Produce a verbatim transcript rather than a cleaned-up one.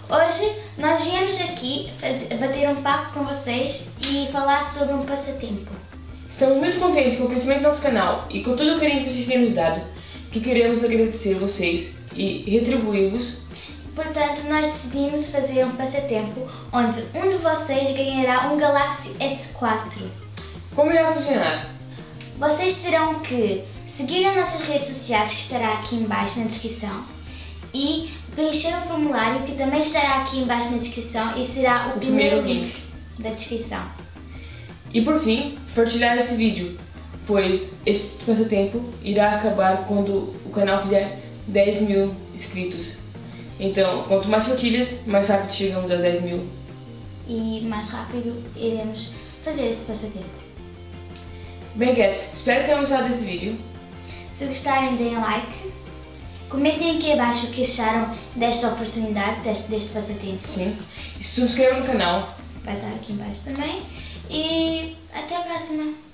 Hoje nós viemos aqui fazer, bater um papo com vocês e falar sobre um passatempo. Estamos muito contentes com o crescimento do nosso canal e com todo o carinho que vocês têm nos dado, que queremos agradecer a vocês e retribuir-vos. Portanto, nós decidimos fazer um passatempo onde um de vocês ganhará um Galaxy S quatro. Como irá funcionar? Vocês terão que seguir as nossas redes sociais, que estará aqui em baixo na descrição, e preencher o formulário, que também estará aqui em baixo na descrição e será o, o primeiro, primeiro link da descrição. E por fim, partilhar este vídeo, pois este passatempo irá acabar quando o canal fizer dez mil inscritos. Então, quanto mais partilhas, mais rápido chegamos aos dez mil. E mais rápido iremos fazer esse passatempo. Bem, cats, espero que tenham gostado desse vídeo. Se gostarem, deem like. Comentem aqui abaixo o que acharam desta oportunidade, deste, deste passatempo. Sim. E se subscrevam no canal. Vai estar aqui embaixo também. E até a próxima.